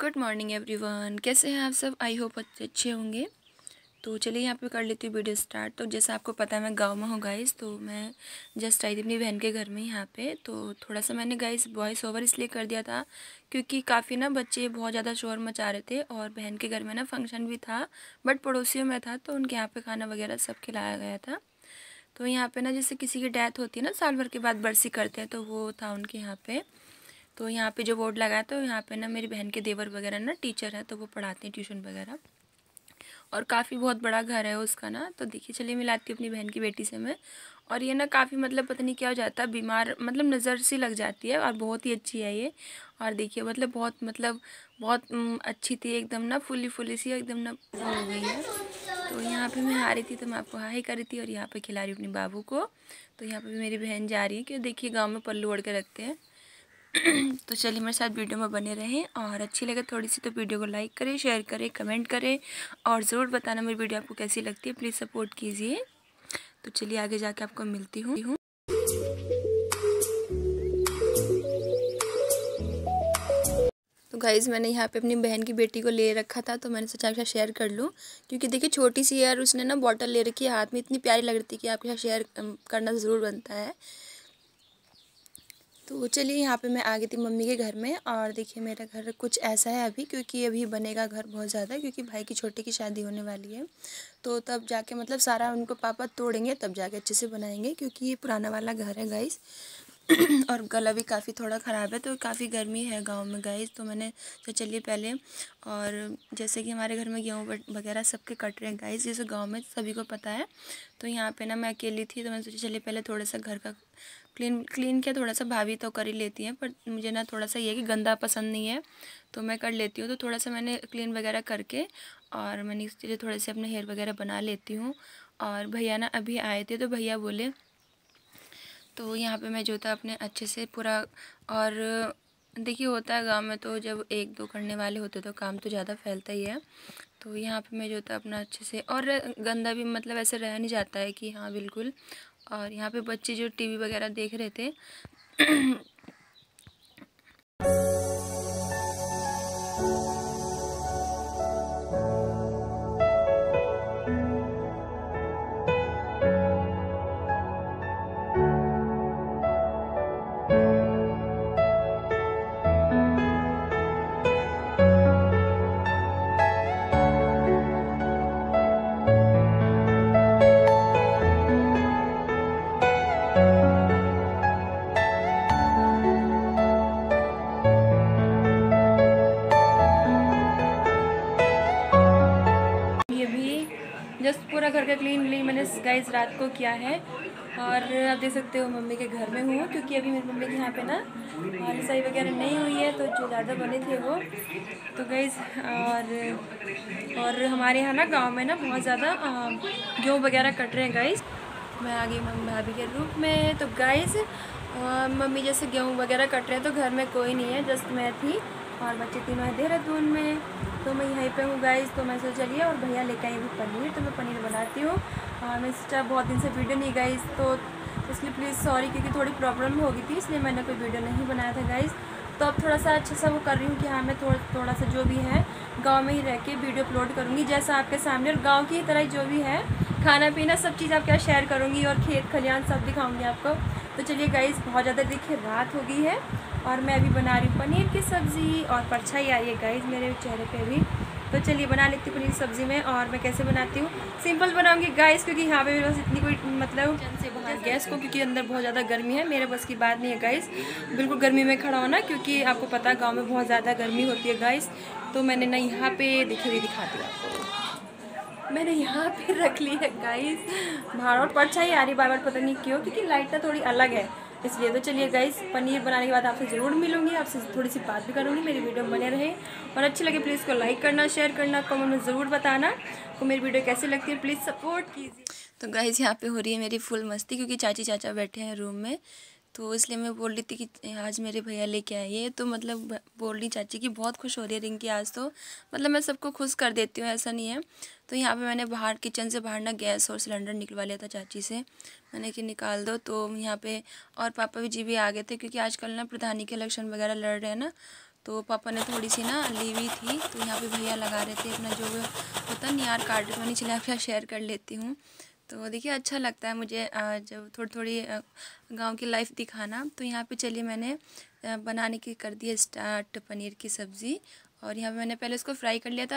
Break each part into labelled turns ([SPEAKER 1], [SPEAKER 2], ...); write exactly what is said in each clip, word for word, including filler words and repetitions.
[SPEAKER 1] Good morning everyone, कैसे हैं आप सब। आई होप अच्छे अच्छे होंगे। तो चलिए यहाँ पे कर लेती हूँ वीडियो स्टार्ट। तो जैसा आपको पता है मैं गांव में हूँ गाइस, तो मैं जस्ट आई थी अपनी बहन के घर में यहाँ पे। तो थोड़ा सा मैंने गाइस वॉइस ओवर इसलिए कर दिया था क्योंकि काफ़ी ना बच्चे बहुत ज़्यादा शोर मचा रहे थे और बहन के घर में ना फंक्शन भी था, बट पड़ोसियों में था, तो उनके यहाँ पर खाना वगैरह सब खिलाया गया था। तो यहाँ पर ना जैसे किसी की डेथ होती है ना, साल भर के बाद बरसी करते हैं, तो वो था उनके यहाँ पर। तो यहाँ पे जो बोर्ड लगा है, तो यहाँ पे ना मेरी बहन के देवर वगैरह ना टीचर है, तो वो पढ़ाते हैं ट्यूशन वगैरह। और काफ़ी बहुत बड़ा घर है उसका ना। तो देखिए चलिए मिलाती हूँ अपनी बहन की बेटी से मैं। और ये ना काफ़ी मतलब पता नहीं क्या हो जाता है, बीमार मतलब नज़र सी लग जाती है, और बहुत ही अच्छी है ये। और देखिए मतलब बहुत मतलब बहुत उम, अच्छी थी एकदम ना, फुली फुली सी एकदम ना वो हो गई है। तो यहाँ पे मैं आ रही थी तो मैं आपको हाई कर रही थी, और यहाँ पे खिला रही हूँ अपने बाबू को। तो यहाँ पे भी मेरी बहन जा रही है, कि देखिए गाँव में पल्लू ओढ़ के रखते हैं। तो चलिए मेरे साथ वीडियो में बने रहें, और अच्छी लगे थोड़ी सी तो वीडियो को लाइक करें, शेयर करें, कमेंट करें, और ज़रूर बताना मेरी वीडियो आपको कैसी लगती है। प्लीज़ सपोर्ट कीजिए। तो चलिए आगे जाके आपको मिलती हूँ। तो गाइज़ मैंने यहाँ पे अपनी बहन की बेटी को ले रखा था, तो मैंने सोचा आपके साथ शेयर कर लूँ, क्योंकि देखिए छोटी सी है और उसने ना बॉटल ले रखी है हाथ में, इतनी प्यारी लग रही थी कि आपके साथ शेयर करना ज़रूर बनता है। तो चलिए यहाँ पे मैं आ गई थी मम्मी के घर में। और देखिए मेरा घर कुछ ऐसा है अभी, क्योंकि अभी बनेगा घर बहुत ज़्यादा, क्योंकि भाई की छोटे की शादी होने वाली है। तो तब जाके मतलब सारा उनको पापा तोड़ेंगे, तब जाके अच्छे से बनाएंगे, क्योंकि ये पुराना वाला घर है गाइस। और गला भी काफ़ी थोड़ा ख़राब है, तो काफ़ी गर्मी है गांव में गाइस। तो मैंने तो चलिए पहले, और जैसे कि हमारे घर में गेहूँ वगैरह सबके कट रहे हैं गाइस, जैसे गांव में सभी को पता है। तो यहाँ पे ना मैं अकेली थी, तो मैंने सोचा चलिए पहले थोड़ा सा घर का क्लीन क्लीन किया, थोड़ा सा भाभी तो कर ही लेती हैं, पर मुझे ना थोड़ा सा ये है कि गंदा पसंद नहीं है, तो मैं कर लेती हूँ। तो थोड़ा सा मैंने क्लीन वगैरह करके, और मैंने इसके लिए थोड़े से अपने हेयर वगैरह बना लेती हूँ। और भैया ना अभी आए थे, तो भैया बोले, तो यहाँ पे मैं जो था अपने अच्छे से पूरा। और देखिए होता है गांव में, तो जब एक दो करने वाले होते तो काम तो ज़्यादा फैलता ही है। तो यहाँ पे मैं जो था अपना अच्छे से, और गंदा भी मतलब ऐसे रह नहीं जाता है कि हाँ बिल्कुल। और यहाँ पे बच्चे जो टीवी वगैरह देख रहे थे जस्ट पूरा घर का क्लीन व्लीन मैंने गाइस रात को किया है। और आप देख सकते हो मम्मी के घर में हूँ, क्योंकि अभी मेरी मम्मी के यहाँ पे ना रसोई वगैरह नहीं हुई है, तो जो ज़्यादा बने थे वो तो गाइस। और और हमारे यहाँ ना गांव में ना बहुत ज़्यादा गेहूँ वगैरह कट रहे हैं गाइस। मैं आ गई मम्मी भाभी के रूप में। तो गाइस मम्मी जैसे गेहूँ वगैरह कट रहे हैं, तो घर में कोई नहीं है, जस्ट मैं थी और बच्चे तीनों हैं देहरादून में, तो मैं यहीं पे हूँ गाइस। तो मैं सोच चलिए, और भैया लेके आई भी पनीर, तो मैं पनीर बनाती हूँ। मैं सोचा बहुत दिन से वीडियो नहीं गाइस, तो इसलिए प्लीज़ सॉरी, क्योंकि थोड़ी प्रॉब्लम हो गई थी, इसलिए मैंने कोई वीडियो नहीं बनाया था गाइस। तो अब थोड़ा सा अच्छा सा वो कर रही हूँ कि हाँ मैं थोड़ा थोड़ा सा जो भी है गाँव में ही रह के वीडियो अपलोड करूँगी, जैसा आपके सामने, और गाँव की तरह जो भी है खाना पीना सब चीज़ आपके साथ शेयर करूँगी, और खेत खलियान सब दिखाऊँगी आपको। तो चलिए गाइस बहुत ज़्यादा देखिए रात हो गई है, और मैं अभी बना रही हूँ पनीर की सब्ज़ी, और परछाई आ रही है गाइस मेरे चेहरे पे भी। तो चलिए बना लेती हूँ पनीर की सब्ज़ी में। और मैं कैसे बनाती हूँ, सिंपल बनाऊँगी गाइस, क्योंकि यहाँ पे मेरे पास इतनी कोई मतलब से बाहर गैस को, क्योंकि अंदर बहुत ज़्यादा गर्मी है, मेरे बस की बात नहीं है गाइस बिल्कुल गर्मी में खड़ा होना, क्योंकि आपको पता है गाँव में बहुत ज़्यादा गर्मी होती है गाइस। तो मैंने ना यहाँ पे देखिए हुई दिखाती हूँ आपको, मैंने यहाँ पे रख ली है गाइस बाहर, और परछाई आ रही बार बार पता नहीं क्यों, क्योंकि लाइट ना थोड़ी अलग है इसलिए। तो चलिए गाइस पनीर बनाने के बाद आपसे ज़रूर मिलूंगी, आपसे थोड़ी सी बात भी करूँगी, मेरी वीडियो बने रहे, और अच्छी लगे प्लीज़ को लाइक करना, शेयर करना, कमेंट में ज़रूर बताना को मेरी वीडियो कैसी लगती है, प्लीज़ सपोर्ट कीजिए। तो गाइस यहाँ पे हो रही है मेरी फुल मस्ती, क्योंकि चाची चाचा बैठे हैं रूम में, तो इसलिए मैं बोल रही थी कि आज मेरे भैया लेके आए ये, तो मतलब बोल रही चाची की बहुत खुश हो रही है रिंकी आज, तो मतलब मैं सबको खुश कर देती हूँ, ऐसा नहीं है। तो यहाँ पे मैंने बाहर किचन से बाहर ना गैस और सिलेंडर निकलवा लिया था चाची से, मैंने कि निकाल दो। तो यहाँ पे और पापा भी जी भी आ गए थे, क्योंकि आजकल ना प्रधानी के इलेक्शन वगैरह लड़ रहे हैं ना, तो पापा ने थोड़ी सी ना ली हुई थी, तो यहाँ पे भैया लगा रहे थे अपना जो होता नहीं यार कार्ड मनी, चला कर शेयर कर लेती हूँ। तो देखिए अच्छा लगता है मुझे जब थोड़ी थोड़ी गांव की लाइफ दिखाना। तो यहाँ पे चलिए मैंने बनाने की कर दिया स्टार्ट पनीर की सब्ज़ी। और यहाँ पे मैंने पहले इसको फ्राई कर लिया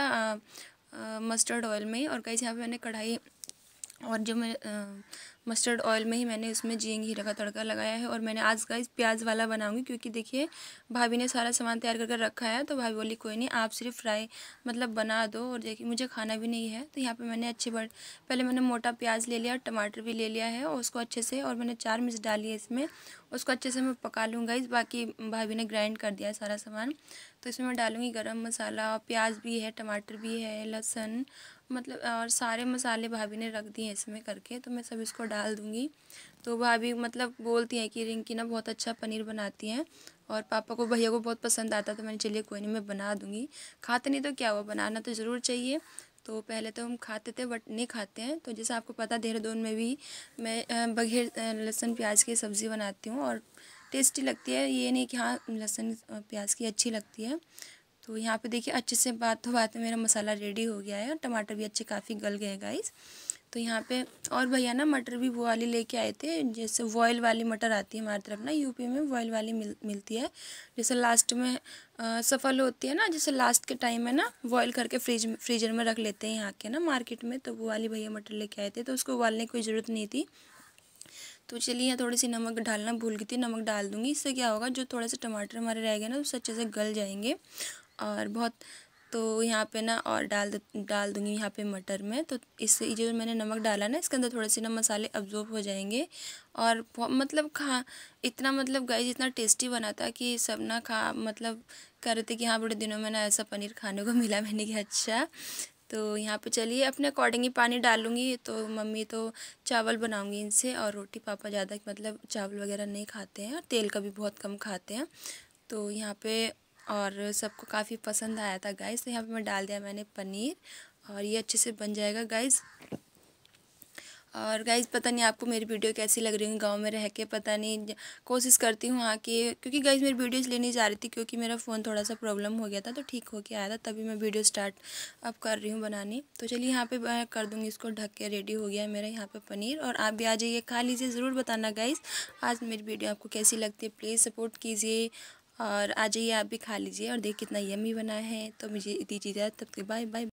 [SPEAKER 1] था मस्टर्ड ऑयल में। और गाइस यहाँ पे मैंने कढ़ाई और जो मैं मस्टर्ड ऑयल में ही मैंने उसमें जींग हीरा का तड़का लगाया है। और मैंने आज गाइस प्याज वाला बनाऊंगी, क्योंकि देखिए भाभी ने सारा सामान तैयार करके रखा है। तो भाभी बोली कोई नहीं आप सिर्फ फ्राई मतलब बना दो, और देखिए मुझे खाना भी नहीं है। तो यहाँ पे मैंने अच्छे बड़े पहले मैंने मोटा प्याज ले लिया, टमाटर भी ले लिया है, और उसको अच्छे से, और मैंने चार मिर्च डाली है इसमें, उसको अच्छे से मैं पका लूँगा। इस बाकी भाभी ने ग्राइंड कर दिया है सारा सामान। तो इसमें मैं डालूँगी गरम मसाला, प्याज भी है, टमाटर भी है, लहसुन, मतलब और सारे मसाले भाभी ने रख दिए इसमें करके। तो मैं सब इसको डाल दूँगी। तो भाभी मतलब बोलती हैं कि रिंकी ना बहुत अच्छा पनीर बनाती हैं, और पापा को भैया को बहुत पसंद आता। तो मैंने चलिए कोई नहीं मैं बना दूँगी। खाते नहीं तो क्या हुआ, बनाना तो ज़रूर चाहिए। तो पहले तो हम खाते थे बट नहीं खाते हैं। तो जैसे आपको पता देहरादून में भी मैं बगैर लहसुन प्याज की सब्ज़ी बनाती हूँ, और टेस्टी लगती है। ये नहीं कि हाँ लहसुन प्याज की अच्छी लगती है। तो यहाँ पे देखिए अच्छे से बात तो बात में मेरा मसाला रेडी हो गया है, और टमाटर भी अच्छे काफ़ी गल गए गाइस। तो यहाँ पे और भैया ना मटर भी वो वाली लेके आए थे, जैसे बॉयल वाली मटर आती है हमारी तरफ ना यूपी में, बॉयल वाली मिल मिलती है, जैसे लास्ट में आ, सफल होती है ना, जैसे लास्ट के टाइम में ना बॉयल करके फ्रिज फ्रीजर में रख लेते हैं यहाँ के ना मार्केट में। तो वो वाली भैया मटर लेके आए थे, तो उसको उबालने की कोई ज़रूरत नहीं थी। तो चलिए यहाँ थोड़ी सी नमक डालना भूल गई थी, नमक डाल दूँगी। इससे क्या होगा जो थोड़े से टमाटर हमारे रह गए ना उससे अच्छे से गल जाएंगे और बहुत। तो यहाँ पे ना और डाल डाल दूँगी यहाँ पे मटर में। तो इससे जो मैंने नमक डाला ना इसके अंदर थोड़े से ना मसाले अब्जॉर्ब हो जाएंगे, और मतलब खा इतना मतलब गाइस इतना टेस्टी बना था कि सब ना खा मतलब कह रहे थे कि हाँ बड़े दिनों में ना ऐसा पनीर खाने को मिला। मैंने कहा अच्छा। तो यहाँ पे चलिए अपने अकॉर्डिंग ही पानी डालूँगी। तो मम्मी तो चावल बनाऊँगी इनसे, और रोटी पापा ज़्यादा मतलब चावल वगैरह नहीं खाते हैं, और तेल का भी बहुत कम खाते हैं। तो यहाँ पे और सबको काफ़ी पसंद आया था गाइस। तो यहाँ पे मैं डाल दिया मैंने पनीर, और ये अच्छे से बन जाएगा गाइस। और गाइस पता नहीं आपको मेरी वीडियो कैसी लग रही है गांव में रह के, पता नहीं, कोशिश करती हूँ आके, क्योंकि गाइस मेरी वीडियोस लेनी जा रही थी, क्योंकि मेरा फ़ोन थोड़ा सा प्रॉब्लम हो गया था, तो ठीक हो के आया था, तभी मैं वीडियो स्टार्ट अब कर रही हूँ बनानी। तो चलिए यहाँ पे मैं कर दूँगी इसको ढक के। रेडी हो गया है मेरा यहाँ पे पनीर, और आप भी आ जाइए खा लीजिए। ज़रूर बताना गाइस आज मेरी वीडियो आपको कैसी लगती है, प्लीज़ सपोर्ट कीजिए, और आ जाइए आप भी खा लीजिए। और देख कितना यम्मी बना है। तो मुझे दीजिए तब तक बाय बाय।